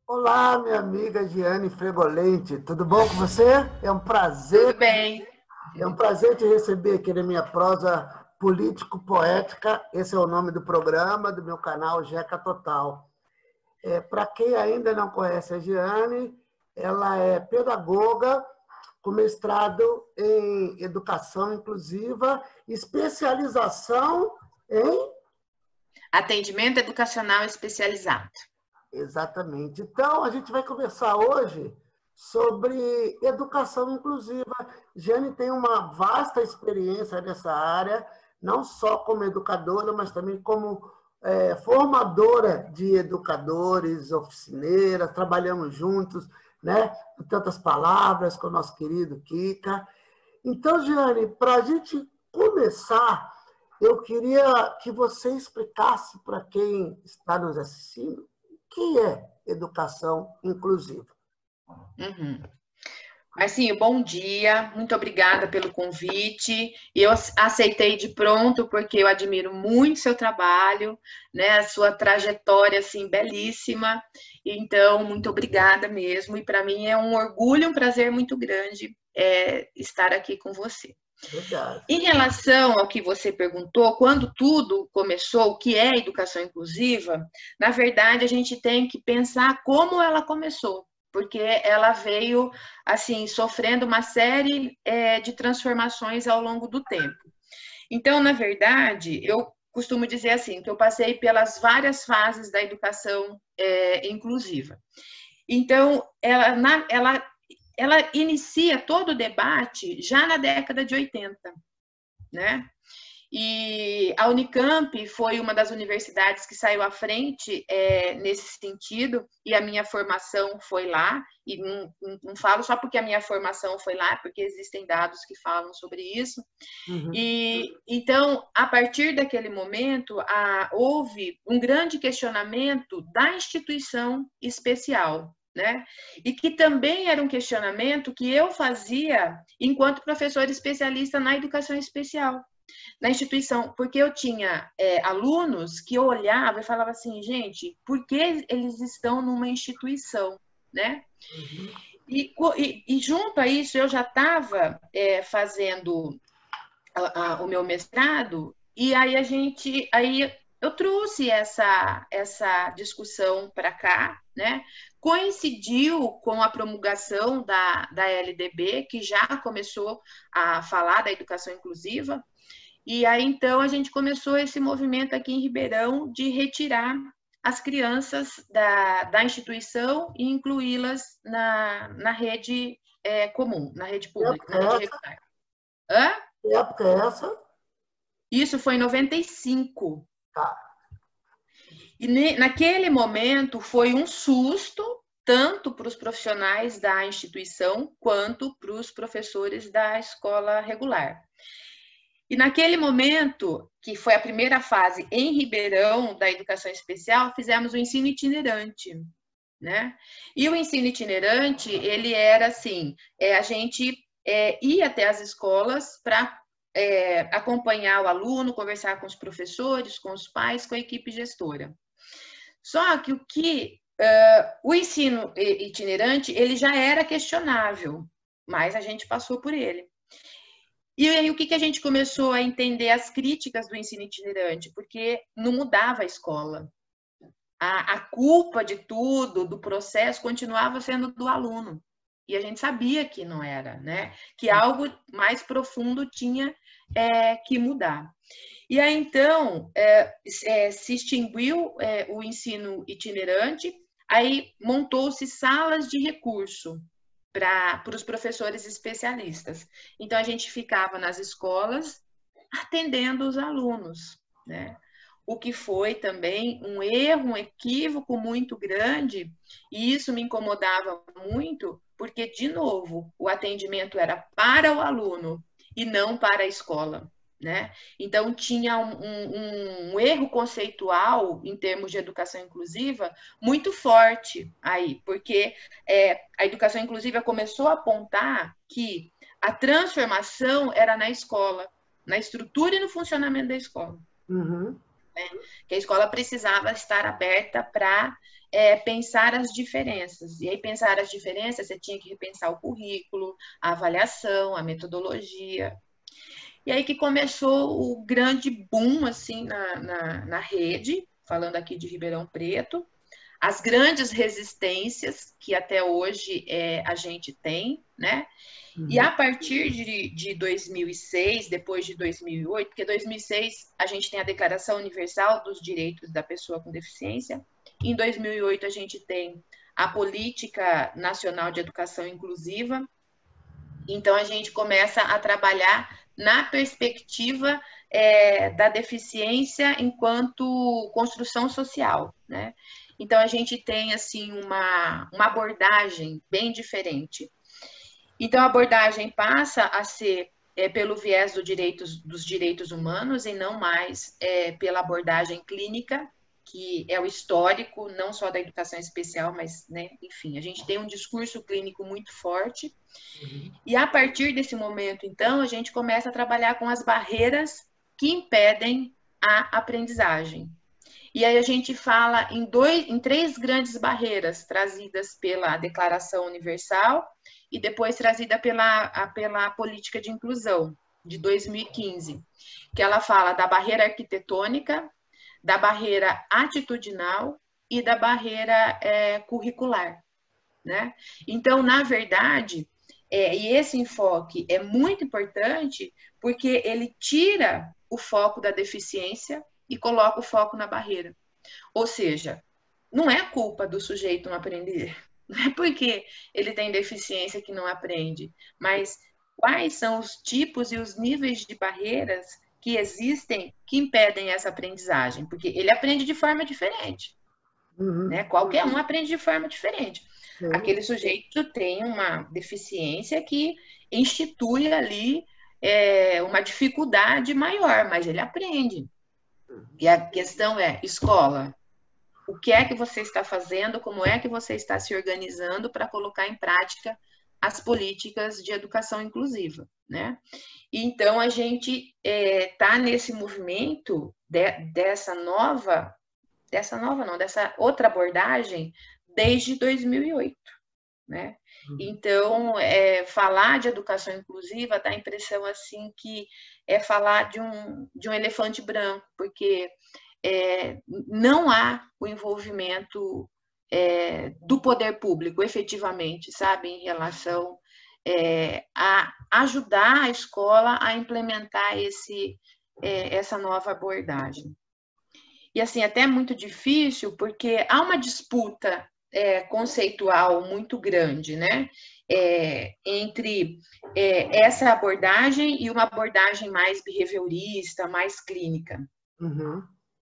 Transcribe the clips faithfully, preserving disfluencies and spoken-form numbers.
Olá, minha amiga Giane Fregolente, tudo bom com você? É um prazer, Tudo bem? é um prazer te receber aqui na minha prosa político-poética. Esse é o nome do programa, do meu canal Jeca Total. É, para quem ainda não conhece a Giane, ela é pedagoga com mestrado em educação inclusiva, especialização em... Atendimento educacional especializado. Exatamente. Então, a gente vai conversar hoje sobre educação inclusiva. Jane tem uma vasta experiência nessa área, não só como educadora, mas também como é, formadora de educadores, oficineiras, trabalhamos juntos, né, com tantas palavras, com o nosso querido Kika. Então, Jane, para a gente começar, eu queria que você explicasse para quem está nos assistindo o que é educação inclusiva. Uhum. Marcinho, bom dia, muito obrigada pelo convite. Eu aceitei de pronto porque eu admiro muito seu trabalho, né, a sua trajetória assim belíssima. Então, muito obrigada mesmo. E para mim é um orgulho, um prazer muito grande é, estar aqui com você. Obrigado. Em relação ao que você perguntou, quando tudo começou, o que é educação inclusiva, na verdade a gente tem que pensar como ela começou, porque ela veio assim sofrendo uma série é, de transformações ao longo do tempo. Então, na verdade, eu costumo dizer assim que eu passei pelas várias fases da educação é, inclusiva. Então, ela, na, ela, ela inicia todo o debate já na década de oitenta. Né? E a Unicamp foi uma das universidades que saiu à frente é, nesse sentido, e a minha formação foi lá, e não, não, não falo só porque a minha formação foi lá, porque existem dados que falam sobre isso. Uhum. E então, a partir daquele momento, a, houve um grande questionamento da instituição especial. Né? E que também era um questionamento que eu fazia enquanto professora especialista na educação especial, na instituição, porque eu tinha é, alunos que eu olhava e falava assim, gente, por que eles estão numa instituição, né? Uhum. E, e, e junto a isso, eu já estava é, fazendo a, a, o meu mestrado, e aí a gente, aí eu trouxe essa, essa discussão para cá, né? Coincidiu com a promulgação da, da L D B, que já começou a falar da educação inclusiva, e aí então a gente começou esse movimento aqui em Ribeirão de retirar as crianças da, da instituição e incluí-las na, na rede é, comum, na rede pública, na rede regular. Hã? Que época é essa? Isso foi em noventa e cinco. Tá. E ne, naquele momento foi um susto, tanto para os profissionais da instituição, quanto para os professores da escola regular. E naquele momento, que foi a primeira fase em Ribeirão da educação especial, fizemos o ensino itinerante. Né? E o ensino itinerante, ele era assim, é, a gente é, ia até as escolas para é, acompanhar o aluno, conversar com os professores, com os pais, com a equipe gestora. Só que o que uh, o ensino itinerante ele já era questionável, mas a gente passou por ele. E aí o que, que a gente começou a entender as críticas do ensino itinerante, porque não mudava a escola. A, a culpa de tudo, do processo, continuava sendo do aluno. E a gente sabia que não era, né? Que algo mais profundo tinha é, que mudar. E aí, então, é, é, se extinguiu é, o ensino itinerante, aí montou-se salas de recurso para os professores especialistas. Então, a gente ficava nas escolas atendendo os alunos, né? O que foi também um erro, um equívoco muito grande, e isso me incomodava muito, porque, de novo, o atendimento era para o aluno e não para a escola. Né? Então, tinha um, um, um erro conceitual em termos de educação inclusiva muito forte aí, porque é, a educação inclusiva começou a apontar que a transformação era na escola, na estrutura e no funcionamento da escola. Uhum. Né? Que a escola precisava estar aberta para é, pensar as diferenças. E aí, pensar as diferenças, você tinha que repensar o currículo, a avaliação, a metodologia. E aí que começou o grande boom, assim, na, na, na rede, falando aqui de Ribeirão Preto, as grandes resistências que até hoje é, a gente tem, né? Uhum. E a partir de, de dois mil e seis, depois de dois mil e oito, porque dois mil e seis a gente tem a Declaração Universal dos Direitos da Pessoa com Deficiência, em dois mil e oito a gente tem a Política Nacional de Educação Inclusiva, então a gente começa a trabalhar na perspectiva é, da deficiência enquanto construção social, né? Então, a gente tem, assim, uma, uma abordagem bem diferente. Então, a abordagem passa a ser é, pelo viés do direitos, dos direitos humanos e não mais é, pela abordagem clínica, que é o histórico, não só da educação especial, mas, né, enfim, a gente tem um discurso clínico muito forte. Uhum. E, a partir desse momento, então, a gente começa a trabalhar com as barreiras que impedem a aprendizagem. E aí a gente fala em, dois, em três grandes barreiras trazidas pela Declaração Universal e depois trazida pela, a, pela Política de Inclusão, de dois mil e quinze, que ela fala da barreira arquitetônica, da barreira atitudinal e da barreira é, curricular, né? Então, na verdade, é, e esse enfoque é muito importante porque ele tira o foco da deficiência e coloca o foco na barreira. Ou seja, não é culpa do sujeito não aprender, não é porque ele tem deficiência que não aprende, mas quais são os tipos e os níveis de barreiras que existem que impedem essa aprendizagem, porque ele aprende de forma diferente, uhum. né? Qualquer um aprende de forma diferente. Uhum. Aquele sujeito tem uma deficiência que institui ali é, uma dificuldade maior, mas ele aprende. E a questão é, escola, o que é que você está fazendo, como é que você está se organizando para colocar em prática as políticas de educação inclusiva, né? Então, a gente está é, nesse movimento de, dessa nova, dessa nova não, dessa outra abordagem desde dois mil e oito, né? Então, é, falar de educação inclusiva dá a impressão assim que é falar de um, de um elefante branco, porque é, não há o envolvimento é, do poder público, efetivamente, sabe, em relação é, a ajudar a escola a implementar esse, é, essa nova abordagem. E, assim, até é muito difícil, porque há uma disputa É, conceitual muito grande, né? É, entre é, essa abordagem e uma abordagem mais behaviorista, mais clínica. Uhum.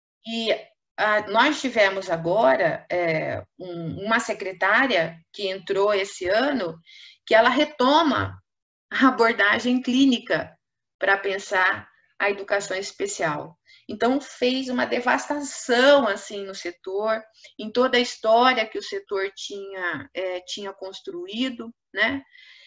E a, nós tivemos agora é, um, uma secretária que entrou esse ano, que ela retoma a abordagem clínica para pensar a educação especial. Então, fez uma devastação assim no setor, em toda a história que o setor tinha, é, tinha construído, né?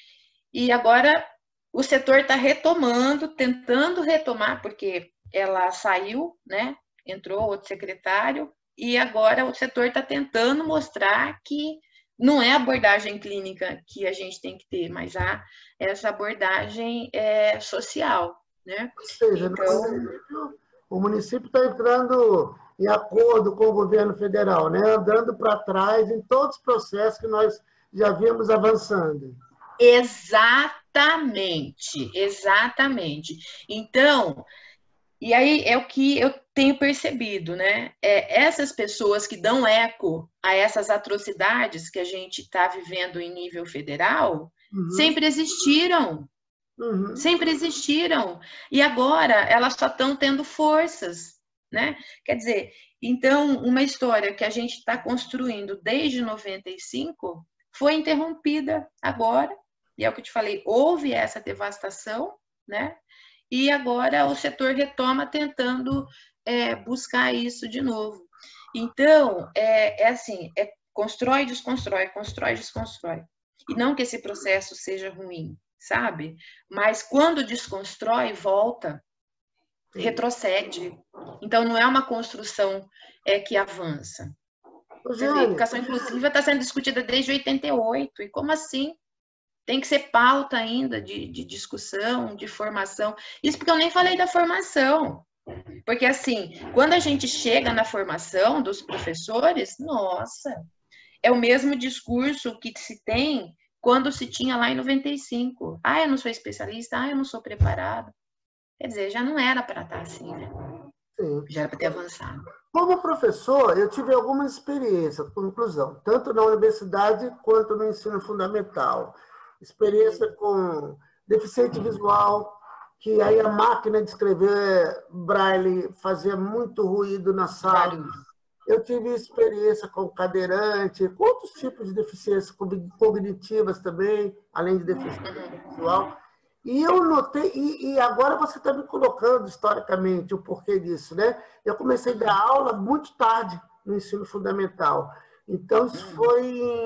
E agora o setor está retomando, tentando retomar, porque ela saiu, né? Entrou outro secretário, e agora o setor está tentando mostrar que não é a abordagem clínica que a gente tem que ter, mas há essa abordagem é, social, né? Ou seja, então... o município está entrando em acordo com o governo federal, né? Andando para trás em todos os processos que nós já vimos avançando. Exatamente, exatamente. Então, e aí é o que eu tenho percebido, né? É, essas pessoas que dão eco a essas atrocidades que a gente está vivendo em nível federal, uhum. sempre existiram. Uhum. Sempre existiram. E agora elas só estão tendo forças, né? Quer dizer, então, uma história que a gente está construindo desde noventa e cinco foi interrompida agora, e é o que eu te falei, houve essa devastação, né? E agora o setor retoma tentando é, buscar isso de novo. Então, é, é assim, é constrói, desconstrói, constrói, desconstrói. E não que esse processo seja ruim, sabe? Mas quando desconstrói, volta, retrocede. Então, não é uma construção é, que avança. Ô, Quer dizer, a educação inclusiva está sendo discutida desde oitenta e oito, e como assim? Tem que ser pauta ainda de, de discussão, de formação. Isso porque eu nem falei da formação. Porque, assim, quando a gente chega na formação dos professores, nossa, é o mesmo discurso que se tem quando se tinha lá em noventa e cinco. Ah, eu não sou especialista, ah, eu não sou preparado. Quer dizer, já não era para estar assim, né? Sim. Já era para ter avançado. Como professor, eu tive algumas experiências com inclusão, tanto na universidade quanto no ensino fundamental. Experiência com deficiente visual, que aí a máquina de escrever braille fazia muito ruído na sala. Barulho. Eu tive experiência com cadeirante, com outros tipos de deficiências cognitivas também, além de deficiência visual. E eu notei, e, e agora você está me colocando historicamente o porquê disso, né? Eu comecei a dar aula muito tarde no ensino fundamental. Então, isso foi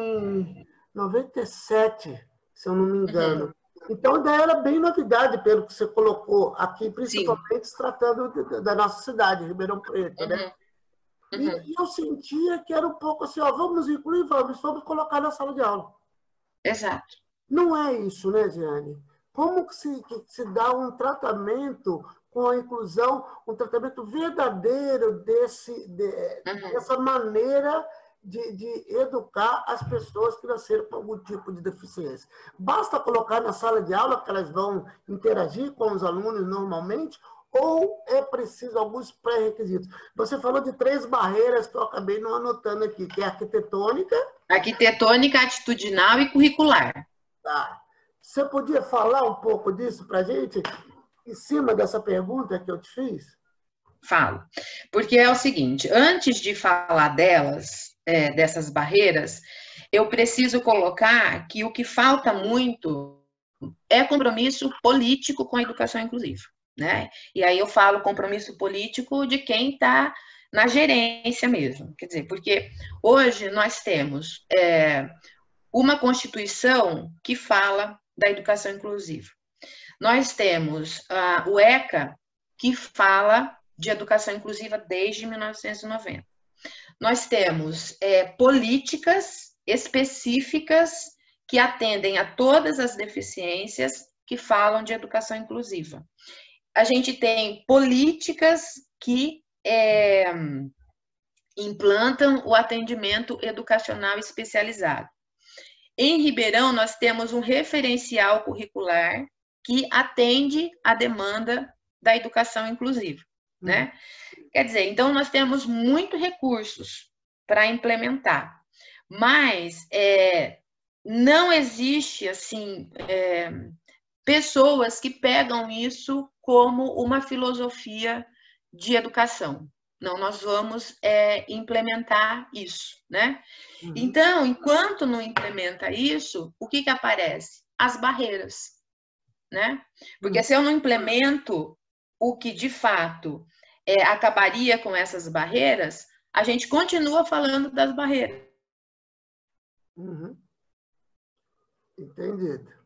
em noventa e sete, se eu não me engano. Então, ainda era bem novidade, pelo que você colocou aqui, principalmente se tratando da nossa cidade, Ribeirão Preto, Uhum. né? Uhum. E, e eu sentia que era um pouco assim, ó, vamos incluir, vamos, vamos colocar na sala de aula. Exato. Não é isso, né, Jeane? Como que se, que se dá um tratamento com a inclusão, um tratamento verdadeiro desse, de, Uhum. dessa maneira de, de educar as pessoas que nasceram com algum tipo de deficiência? Basta colocar na sala de aula que elas vão interagir com os alunos normalmente, ou é preciso alguns pré-requisitos? Você falou de três barreiras que eu acabei não anotando aqui, que é a arquitetônica. Arquitetônica, atitudinal e curricular. Tá. Você podia falar um pouco disso para a gente, em cima dessa pergunta que eu te fiz? Falo. Porque é o seguinte, antes de falar delas, é, dessas barreiras, eu preciso colocar que o que falta muito é compromisso político com a educação inclusiva, né? E aí eu falo compromisso político de quem está na gerência mesmo. Quer dizer, porque hoje nós temos é, uma Constituição que fala da educação inclusiva. Nós temos uh, o ECA, que fala de educação inclusiva desde mil novecentos e noventa. Nós temos é, políticas específicas que atendem a todas as deficiências que falam de educação inclusiva. A gente tem políticas que é, implantam o atendimento educacional especializado. Em Ribeirão, nós temos um referencial curricular que atende à demanda da educação inclusiva, né? Quer dizer, então nós temos muitos recursos para implementar, mas é, não existe, assim, é, pessoas que pegam isso como uma filosofia de educação. Não, nós vamos é, implementar isso, né? Uhum. Então, enquanto não implementa isso, o que que aparece? As barreiras, né? Porque uhum. se eu não implemento o que, de fato, é, acabaria com essas barreiras, a gente continua falando das barreiras. Uhum. Entendido.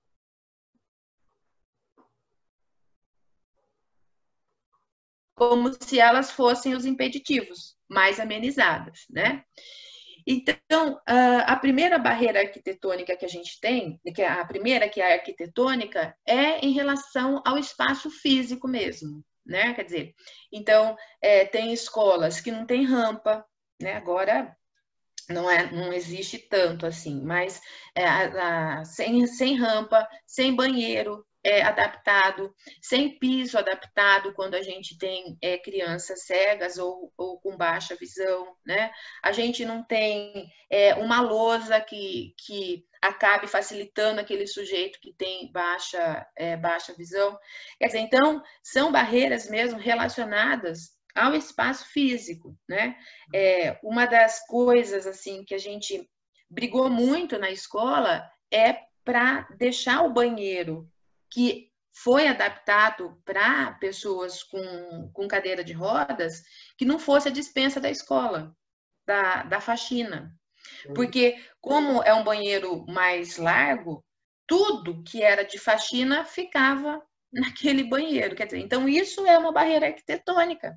Como se elas fossem os impeditivos, mais amenizadas, né? Então, a primeira barreira arquitetônica que a gente tem, que é a primeira, que é a arquitetônica, é em relação ao espaço físico mesmo, né? Quer dizer, então, é, tem escolas que não tem rampa, né? Agora não, é, não existe tanto assim, mas é, a, a, sem, sem rampa, sem banheiro é, adaptado, sem piso adaptado quando a gente tem é, crianças cegas ou, ou com baixa visão, né? A gente não tem é, uma lousa que, que acabe facilitando aquele sujeito que tem baixa, é, baixa visão. Quer dizer, então, são barreiras mesmo relacionadas ao espaço físico, né? É, uma das coisas, assim, que a gente brigou muito na escola é para deixar o banheiro que foi adaptado para pessoas com, com cadeira de rodas, que não fosse a dispensa da escola, da, da faxina. Porque, como é um banheiro mais largo, tudo que era de faxina ficava naquele banheiro. Quer dizer, então, isso é uma barreira arquitetônica.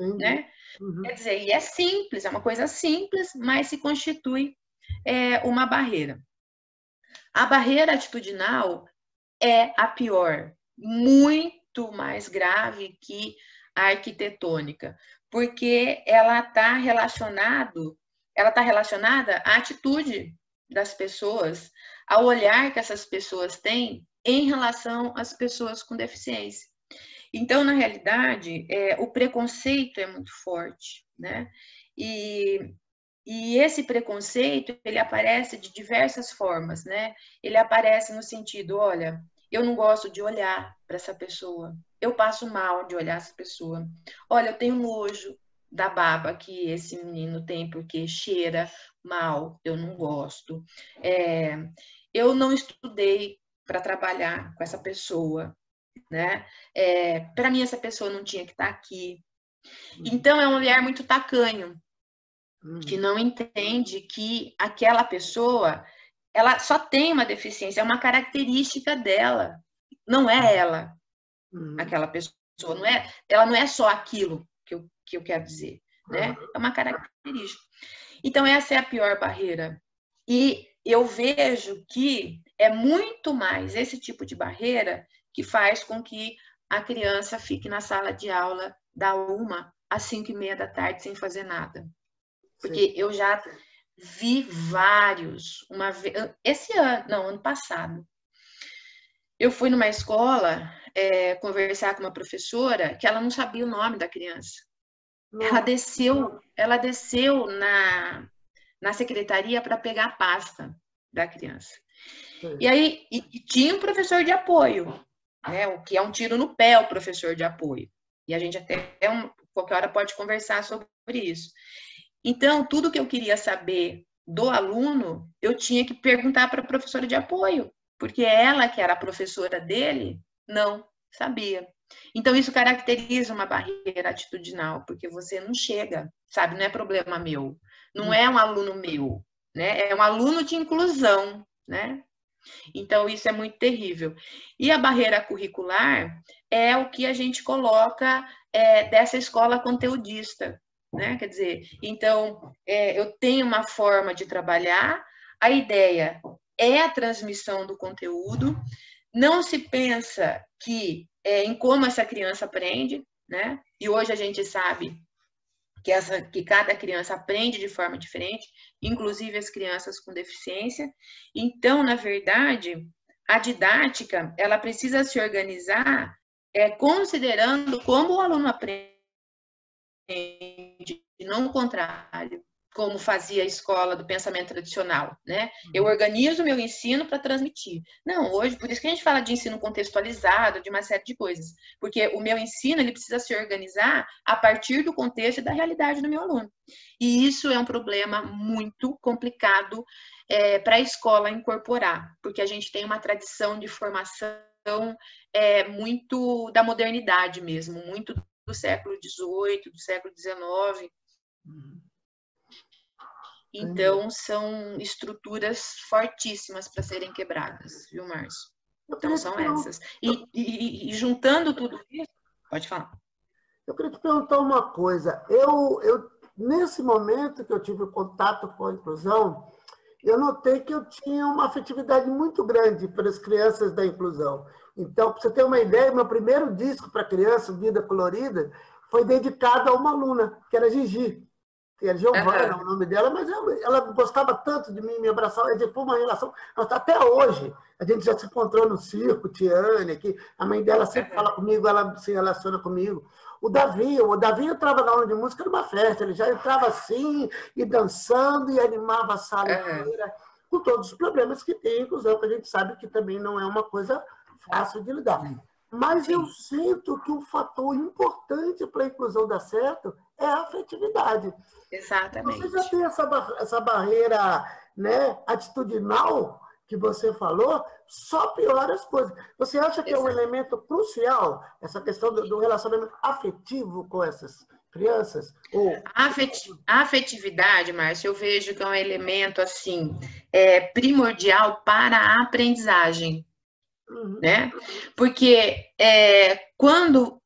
né? Uhum. Quer dizer, e é simples, é uma coisa simples, mas se constitui é, uma barreira. A barreira atitudinal é a pior, muito mais grave que a arquitetônica, porque ela está relacionado, ela está relacionada à atitude das pessoas, ao olhar que essas pessoas têm em relação às pessoas com deficiência. Então, na realidade, é, o preconceito é muito forte, né? E, e esse preconceito, ele aparece de diversas formas, né? Ele aparece no sentido, olha, eu não gosto de olhar para essa pessoa, eu passo mal de olhar essa pessoa. Olha, eu tenho nojo da baba que esse menino tem porque cheira mal, eu não gosto. É, eu não estudei para trabalhar com essa pessoa, né? É, para mim, essa pessoa não tinha que estar aqui. Então, é um olhar muito tacanho, que não entende que aquela pessoa, ela só tem uma deficiência, é uma característica dela, não é ela, aquela pessoa, não é, ela não é só aquilo que eu, que eu quero dizer, né? É uma característica. Então, essa é a pior barreira. E eu vejo que é muito mais esse tipo de barreira que faz com que a criança fique na sala de aula da uma às cinco e meia da tarde sem fazer nada. Porque Sim. eu já vi vários, uma vez, esse ano, não, ano passado, eu fui numa escola é, conversar com uma professora que ela não sabia o nome da criança. Não. Ela desceu, ela desceu na, na secretaria para pegar a pasta da criança. Sim. E aí e, e tinha um professor de apoio, né, o que é um tiro no pé o professor de apoio. E a gente até um, qualquer hora pode conversar sobre isso. Então, tudo que eu queria saber do aluno, eu tinha que perguntar para a professora de apoio, porque ela, que era a professora dele, não sabia. Então, isso caracteriza uma barreira atitudinal, porque você não chega, sabe? Não é problema meu, não é um aluno meu, né? É um aluno de inclusão, né? Então, isso é muito terrível. E a barreira curricular é o que a gente coloca é, dessa escola conteudista, né? Quer dizer, então, é, eu tenho uma forma de trabalhar, a ideia é a transmissão do conteúdo, não se pensa que, é, em como essa criança aprende, né? E hoje a gente sabe que, essa, que cada criança aprende de forma diferente, inclusive as crianças com deficiência. Então, na verdade, a didática, ela precisa se organizar é, considerando como o aluno aprende, e não o contrário, como fazia a escola do pensamento tradicional, né? Eu organizo o meu ensino para transmitir. Não, hoje, por isso que a gente fala de ensino contextualizado, de uma série de coisas, porque o meu ensino, ele precisa se organizar a partir do contexto e da realidade do meu aluno. E isso é um problema muito complicado é, para a escola incorporar, porque a gente tem uma tradição de formação é, muito da modernidade mesmo, muito do século dezoito, do século dezenove. Então, são estruturas fortíssimas para serem quebradas, viu, Márcio? Então, são essas. E, e, e juntando tudo isso... Pode falar. Eu queria te perguntar uma coisa. Eu, eu, nesse momento que eu tive contato com a inclusão, eu notei que eu tinha uma afetividade muito grande para as crianças da inclusão. Então, para você ter uma ideia, meu primeiro disco para criança, Vida Colorida, foi dedicado a uma aluna, que era Gigi. Que era Giovana, uhum. o nome dela, mas ela, ela gostava tanto de mim, me abraçava, foi uma relação, até hoje, a gente já se encontrou no circo, Tiane, que a mãe dela sempre uhum. fala comigo, ela se relaciona comigo. O Davi, o Davi entrava na aula de música numa festa, ele já entrava assim, e dançando, e animava a sala uhum. inteira, com todos os problemas que tem, inclusão, que a gente sabe que também não é uma coisa fácil de lidar. Mas Sim. eu sinto que um fator importante para a inclusão dar certo é a afetividade. Exatamente. Você já tem essa, essa barreira, né, atitudinal que você falou, só piora as coisas. Você acha que Exato. é um elemento crucial essa questão do, do relacionamento afetivo com essas crianças? Ou... A afetividade, Márcio, eu vejo que é um elemento assim, é, primordial para a aprendizagem. Uhum. Né? Porque é, quando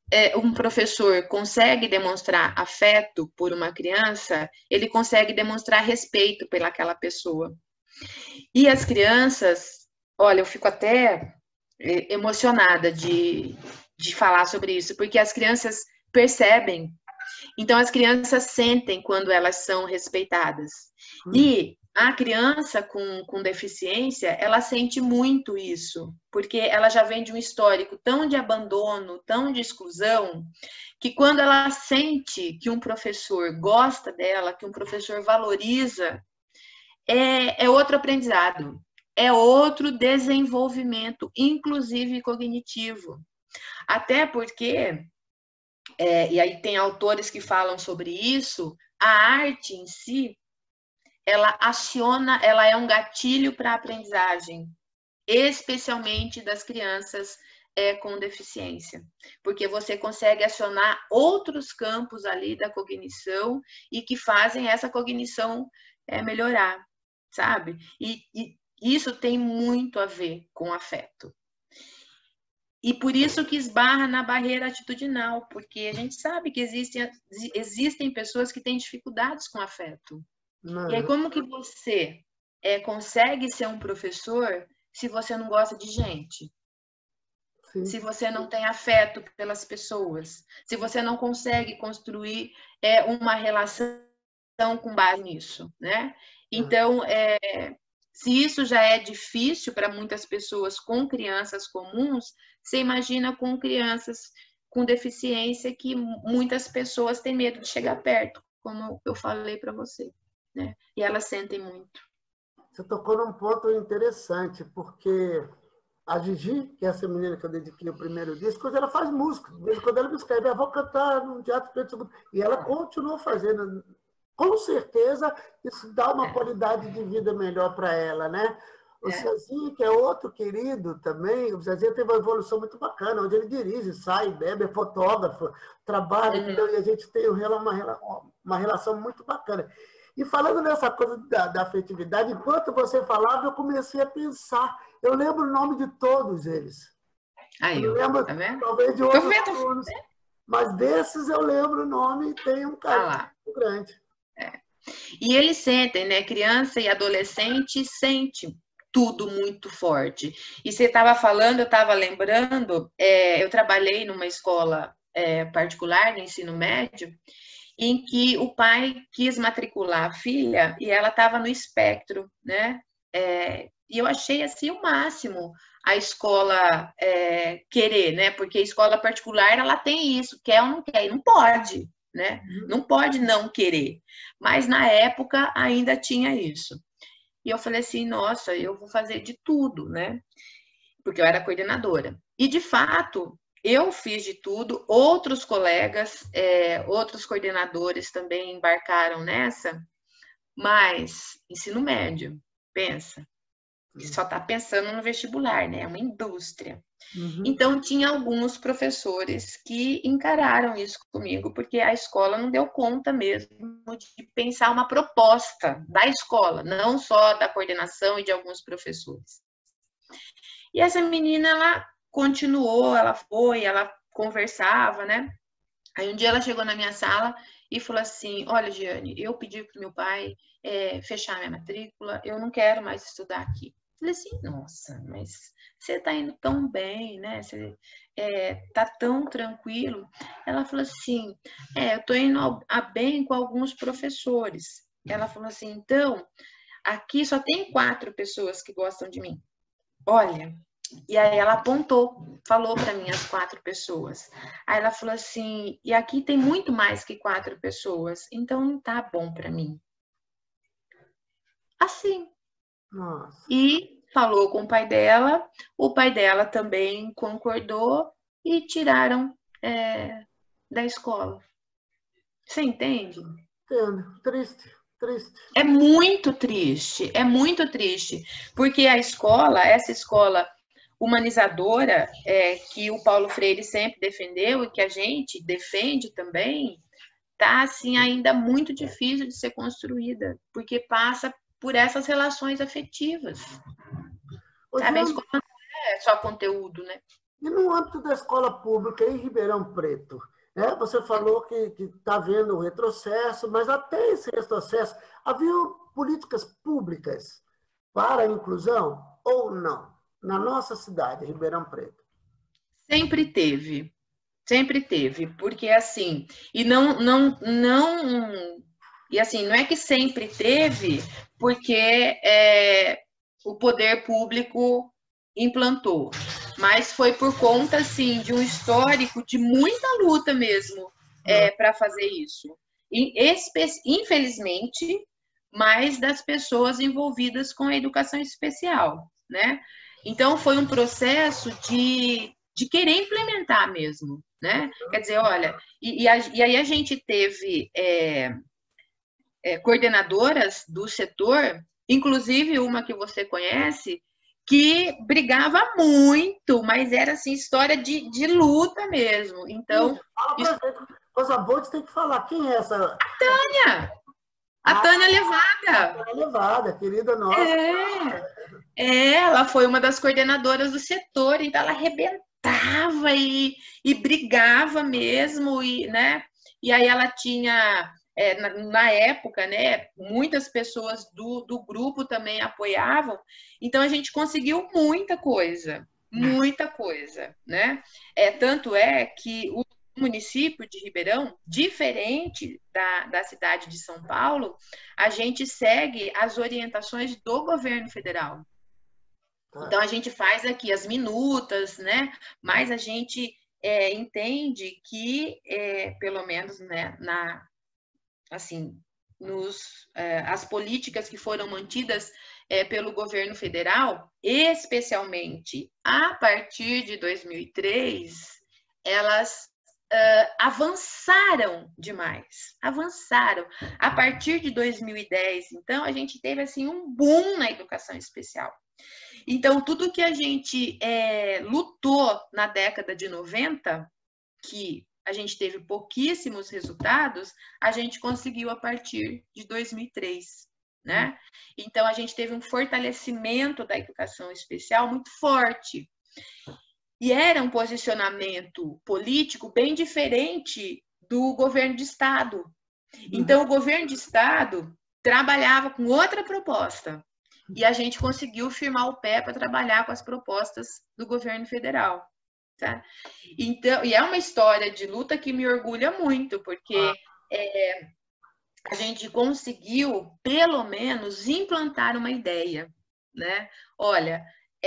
é, um professor consegue demonstrar afeto por uma criança, ele consegue demonstrar respeito pelaquela pessoa. E as crianças, olha, eu fico até emocionada de, de falar sobre isso, porque as crianças percebem. Então, as crianças sentem quando elas são respeitadas. Hum. E a criança com, com deficiência, ela sente muito isso, porque ela já vem de um histórico tão de abandono, tão de exclusão, que quando ela sente que um professor gosta dela, que um professor valoriza, é, é outro aprendizado, é outro desenvolvimento, inclusive cognitivo. Até porque... É, e aí tem autores que falam sobre isso, a arte em si, ela aciona, ela é um gatilho para a aprendizagem, especialmente das crianças é, com deficiência, porque você consegue acionar outros campos ali da cognição e que fazem essa cognição é, melhorar, sabe? E, e isso tem muito a ver com afeto. E por isso que esbarra na barreira atitudinal, porque a gente sabe que existem, existem pessoas que têm dificuldades com afeto. Não. E aí, como que você é, consegue ser um professor se você não gosta de gente? Sim. Se você não tem afeto pelas pessoas? Se você não consegue construir é, uma relação com base nisso, né? Então, é, se isso já é difícil para muitas pessoas com crianças comuns, você imagina com crianças com deficiência que muitas pessoas têm medo de chegar perto, como eu falei para você, né? E elas sentem muito. Você tocou num ponto interessante, porque a Gigi, que é essa menina que eu dediquei o primeiro disco, ela faz música. De vez em quando ela me escreve, eu vou cantar no Teatro Preto. E ela continua fazendo. Com certeza, isso dá uma qualidade de vida melhor para ela, né? O é. Zezinho, que é outro querido também, o Zezinho teve uma evolução muito bacana, onde ele dirige, sai, bebe, é fotógrafo, trabalha, uhum. Entendeu? E a gente tem uma, uma relação muito bacana. E falando nessa coisa da, da afetividade, enquanto você falava, eu comecei a pensar. Eu lembro o nome de todos eles. Aí, eu lembro, tá vendo? talvez, de outros alunos. Mas desses eu lembro o nome e tem um carinho ah muito grande. É. E eles sentem, né? Criança e adolescente sente tudo muito forte. E você estava falando, eu estava lembrando, é, eu trabalhei numa escola é, particular, no ensino médio, em que o pai quis matricular a filha e ela estava no espectro, né? É, e eu achei assim o máximo a escola é, querer, né? Porque a escola particular ela tem isso, quer ou não quer, e não pode. Né? Não pode não querer. Mas na época ainda tinha isso. E eu falei assim, nossa, eu vou fazer de tudo, né? Porque eu era coordenadora. E de fato, eu fiz de tudo. Outros colegas, é, outros coordenadores também embarcaram nessa. Mas ensino médio, pensa. Que só está pensando no vestibular, né? É uma indústria. Uhum. Então, tinha alguns professores que encararam isso comigo, porque a escola não deu conta mesmo de pensar uma proposta da escola, não só da coordenação e de alguns professores. E essa menina, ela continuou, ela foi, ela conversava, né? Aí um dia ela chegou na minha sala e falou assim, olha, Giane, eu pedi para o meu pai é, fechar minha matrícula, eu não quero mais estudar aqui. Falei assim, nossa, mas você está indo tão bem, né? Você está é, tão tranquilo. Ela falou assim, é, eu estou indo ao, a bem com alguns professores. Ela falou assim, então, aqui só tem quatro pessoas que gostam de mim. Olha, e aí ela apontou, falou para mim as quatro pessoas. Aí ela falou assim, e aqui tem muito mais que quatro pessoas, então não tá bom para mim. Assim. Nossa. E falou com o pai dela, o pai dela também concordou e tiraram é, da escola. Você entende? Entendo. Triste, triste. É muito triste, é muito triste, porque a escola, essa escola humanizadora é, que o Paulo Freire sempre defendeu e que a gente defende também, tá assim ainda muito difícil de ser construída, porque passa por essas relações afetivas. Ô, sabe, Jeane, a escola não é só conteúdo, né? E no âmbito da escola pública em Ribeirão Preto, né? Você falou que está vendo o retrocesso, mas até esse retrocesso, havia políticas públicas para a inclusão ou não? Na nossa cidade, Ribeirão Preto. Sempre teve, sempre teve, porque assim, e não, não, não, e assim, não é que sempre teve, porque é, o poder público implantou, mas foi por conta, assim, de um histórico de muita luta mesmo é, para fazer isso. E, infelizmente, mais das pessoas envolvidas com a educação especial, né? Então, foi um processo de, de querer implementar mesmo, né? Quer dizer, olha, e, e, a, e aí a gente teve é, é, coordenadoras do setor, inclusive uma que você conhece, que brigava muito, mas era assim, história de, de luta mesmo. Então. Fala isso... pra gente, coisa boa, você tem que falar. Quem é essa? A Tânia! A ah, Tânia Levada. A Tânia Levada, querida nossa. É, é, ela foi uma das coordenadoras do setor, então ela arrebentava e, e brigava mesmo, e, né? E aí ela tinha. É, na, na época, né, muitas pessoas do, do grupo também apoiavam, então a gente conseguiu muita coisa, muita coisa, né? É, tanto é que o município de Ribeirão, diferente da, da cidade de São Paulo, a gente segue as orientações do governo federal. Então a gente faz aqui as minutas, né? Mas a gente é, entende que, é, pelo menos, né, na assim, nos, é, as políticas que foram mantidas é, pelo governo federal, especialmente a partir de dois mil e três, elas uh, avançaram demais, avançaram. A partir de dois mil e dez, então, a gente teve assim um boom na educação especial. Então, tudo que a gente é, lutou na década de noventa, que a gente teve pouquíssimos resultados, a gente conseguiu a partir de dois mil e três, né? Então, a gente teve um fortalecimento da educação especial muito forte. E era um posicionamento político bem diferente do governo de Estado. Então, o governo de Estado trabalhava com outra proposta. E a gente conseguiu firmar o pé para trabalhar com as propostas do governo federal. Tá? Então, e é uma história de luta que me orgulha muito, porque é, a gente conseguiu, pelo menos, implantar uma ideia, né? Olha,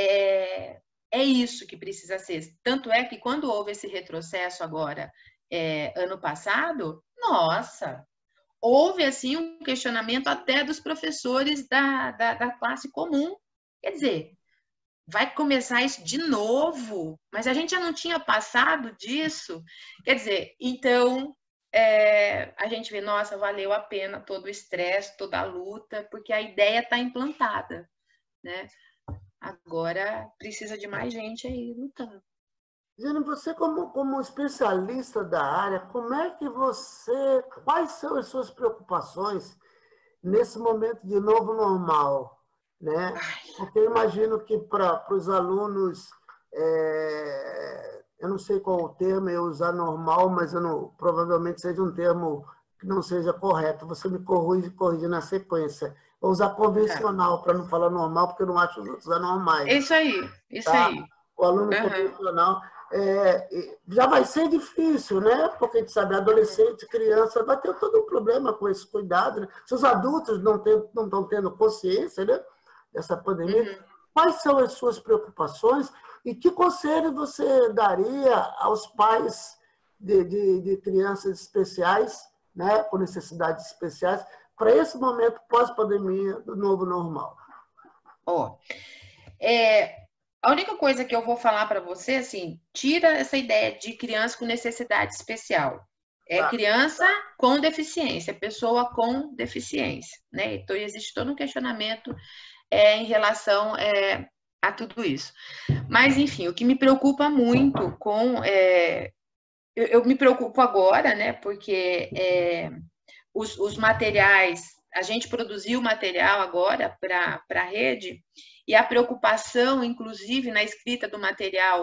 é, é isso que precisa ser. Tanto é que quando houve esse retrocesso agora, é, ano passado, nossa, houve assim um questionamento até dos professores da, da, da classe comum. Quer dizer, vai começar isso de novo, mas a gente já não tinha passado disso. Quer dizer, então, é, a gente vê, nossa, valeu a pena todo o estresse, toda a luta, porque a ideia está implantada, né? Agora precisa de mais gente aí lutando. Jane, você como, como especialista da área, como é que você, quais são as suas preocupações nesse momento de novo normal? Né? Porque eu imagino que para os alunos, é, eu não sei qual o termo, eu usar normal, mas eu não, provavelmente seja um termo que não seja correto. Você me corrige, corrige na sequência. Vou usar convencional, é. para não falar normal, porque eu não acho os outros anormais. Isso aí, isso tá? aí. O aluno uhum. convencional. É, já vai ser difícil, né? Porque a gente sabe, adolescente, criança, vai ter todo um problema com esse cuidado. Né? Se os adultos não estão não tendo consciência, né? Dessa pandemia, uhum. quais são as suas preocupações e que conselho você daria aos pais de, de, de crianças especiais, né, com necessidades especiais, para esse momento pós-pandemia do novo normal? Ó, oh, é, a única coisa que eu vou falar para você, assim, tira essa ideia de criança com necessidade especial. É tá. criança com deficiência, pessoa com deficiência, né? Então, existe todo um questionamento É, em relação é, a tudo isso. Mas, enfim, o que me preocupa muito com... É, eu, eu me preocupo agora, né? Porque é, os, os materiais... A gente produziu material agora para a rede e a preocupação, inclusive, na escrita do material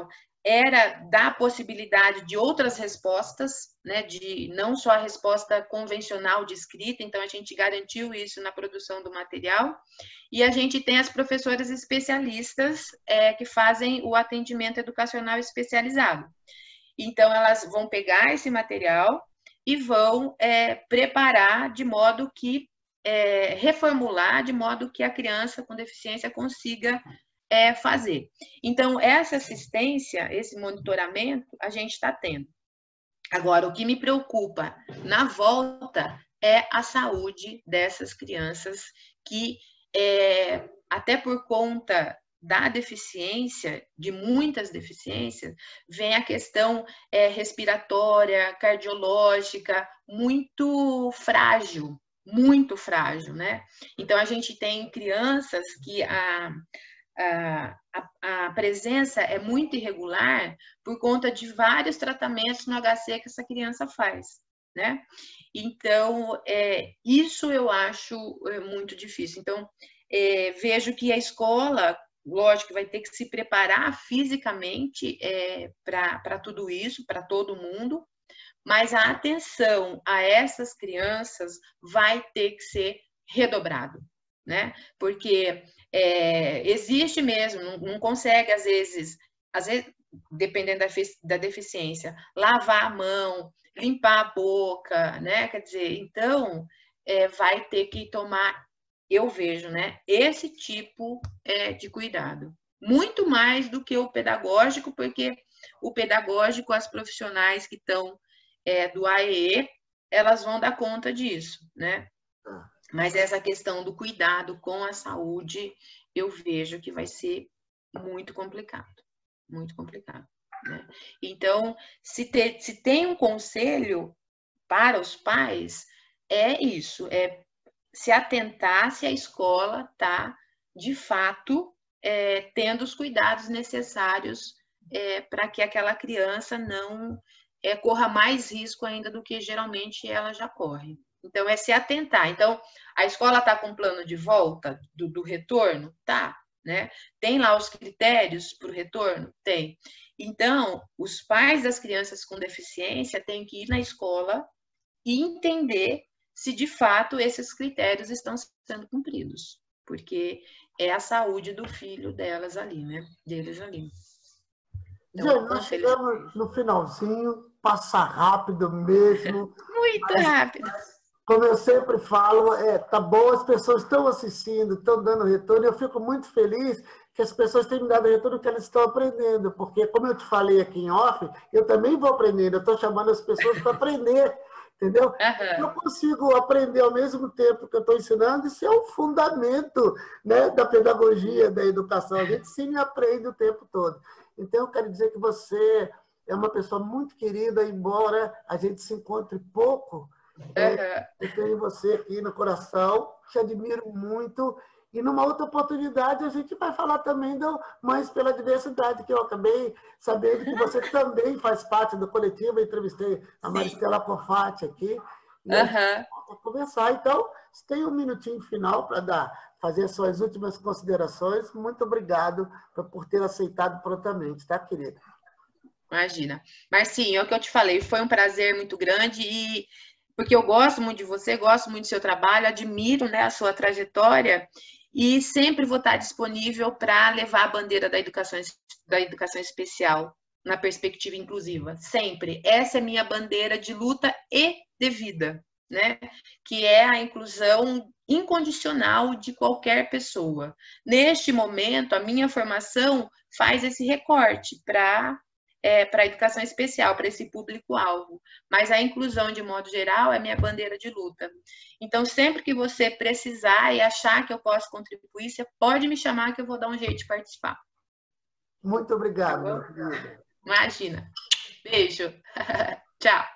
era dar a possibilidade de outras respostas, né, de não só a resposta convencional de escrita, então a gente garantiu isso na produção do material, e a gente tem as professoras especialistas é, que fazem o atendimento educacional especializado. Então, elas vão pegar esse material e vão é, preparar de modo que, é, reformular de modo que a criança com deficiência consiga é, fazer. Então, essa assistência, esse monitoramento, a gente está tendo. Agora, o que me preocupa na volta é a saúde dessas crianças que, é, até por conta da deficiência, de muitas deficiências, vem a questão é, respiratória, cardiológica, muito frágil, muito frágil, né? Então, a gente tem crianças que a, a, a, a presença é muito irregular por conta de vários tratamentos no H C que essa criança faz, né? Então, é, isso eu acho muito difícil. Então, é, vejo que a escola, lógico, vai ter que se preparar fisicamente é, para tudo isso, para todo mundo, mas a atenção a essas crianças vai ter que ser redobrado, né? Porque é, existe mesmo, não, não consegue, às vezes, às vezes, dependendo da, da deficiência, lavar a mão, limpar a boca, né? Quer dizer, então, é, vai ter que tomar, eu vejo, né, esse tipo é, de cuidado. Muito mais do que o pedagógico, porque o pedagógico, as profissionais que estão é, do A E E, elas vão dar conta disso, né? Mas essa questão do cuidado com a saúde, eu vejo que vai ser muito complicado, muito complicado, né? Então, se, ter, se tem um conselho para os pais, é isso, é se atentar se a escola está, de fato, é, tendo os cuidados necessários é, para que aquela criança não é, corra mais risco ainda do que geralmente ela já corre. Então, é se atentar. Então, a escola está com plano de volta do, do retorno? Tá, né? Tem lá os critérios para o retorno? Tem. Então, os pais das crianças com deficiência têm que ir na escola e entender se de fato esses critérios estão sendo cumpridos, porque é a saúde do filho delas ali, né? Deles ali. Então, gente, nós chegamos no finalzinho, passa rápido mesmo. Muito rápido. Como eu sempre falo, é, tá bom, as pessoas estão assistindo, estão dando retorno, eu fico muito feliz que as pessoas têm me dado retorno que elas estão aprendendo, porque, como eu te falei aqui em off, eu também vou aprendendo, eu estou chamando as pessoas para aprender, entendeu? Uhum. Eu consigo aprender ao mesmo tempo que eu estou ensinando, isso é o fundamento, né, da pedagogia, da educação, a gente sim aprende o tempo todo. Então, eu quero dizer que você é uma pessoa muito querida, embora a gente se encontre pouco, é, eu tenho você aqui no coração, te admiro muito. E numa outra oportunidade a gente vai falar também do Mães pela Diversidade, que eu acabei sabendo que você também faz parte do coletivo. Eu entrevistei a Maristela Cofati aqui. E uhum. a gente vai conversar. Então, você tem um minutinho final para dar, fazer as suas últimas considerações. Muito obrigado por ter aceitado prontamente, tá, querida? Imagina. Marcinho, é o que eu te falei, foi um prazer muito grande e porque eu gosto muito de você, gosto muito do seu trabalho, admiro, né, a sua trajetória e sempre vou estar disponível para levar a bandeira da educação, da educação especial na perspectiva inclusiva. Sempre. Essa é minha bandeira de luta e de vida, né? Que é a inclusão incondicional de qualquer pessoa. Neste momento, a minha formação faz esse recorte para É, para a educação especial, para esse público-alvo. Mas a inclusão, de modo geral, é minha bandeira de luta. Então, sempre que você precisar e achar que eu posso contribuir, você pode me chamar que eu vou dar um jeito de participar. Muito obrigado. Tá, imagina. Beijo. Tchau.